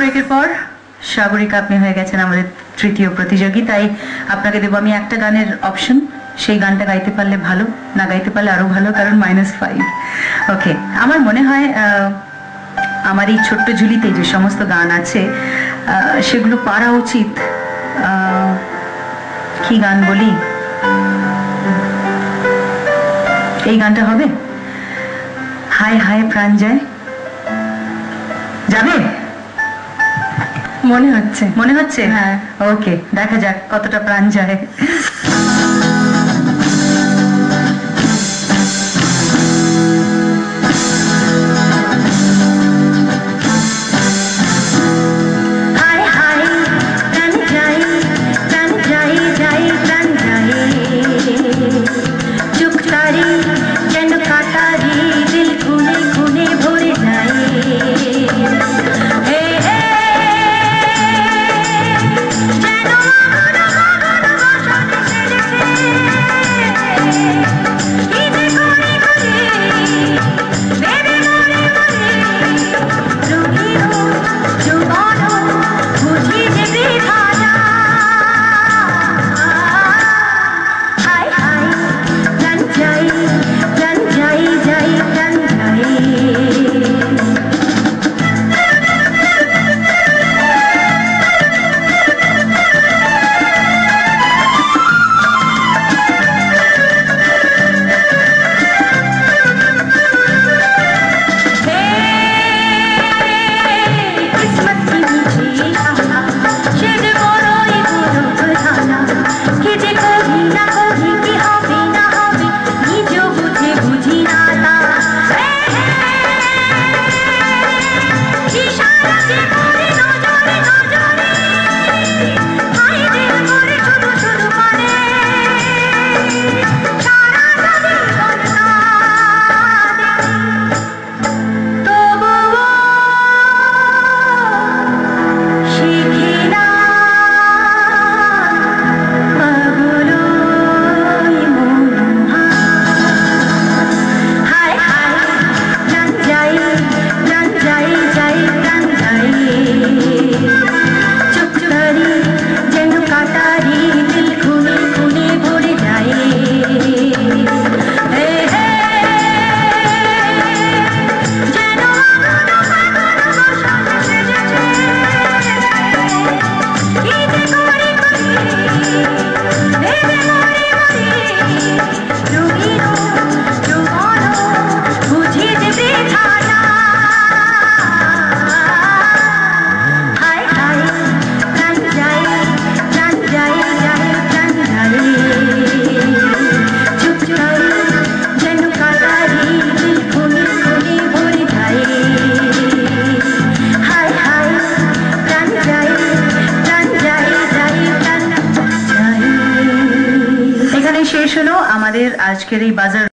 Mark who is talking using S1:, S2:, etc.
S1: ব্রেকের পর সাগরিকা আপনি হয়ে গেছেন আমাদের তৃতীয় প্রতিযোগী, তাই আপনাকে দেবো আমি একটা গানের অপশন। সেই গানটা গাইতে পারলে ভালো, না গাইতে পারলে আরো ভালো, কারণ -5। ওকে, আমার মনে হয় আমার এই ছোট্ট ঝুলিতে যে সমস্ত গান আছে সেগুলো পারা উচিত। কি গান বলি? এই গানটা হবে? হায় হায় প্রাণ যায়, যাবে
S2: মনে হচ্ছে।
S1: মনে হচ্ছে?
S2: হ্যাঁ।
S1: ওকে, দেখা যাক কতটা প্রাণ যায়। শেষ হলো আমাদের আজকের এই বাজার।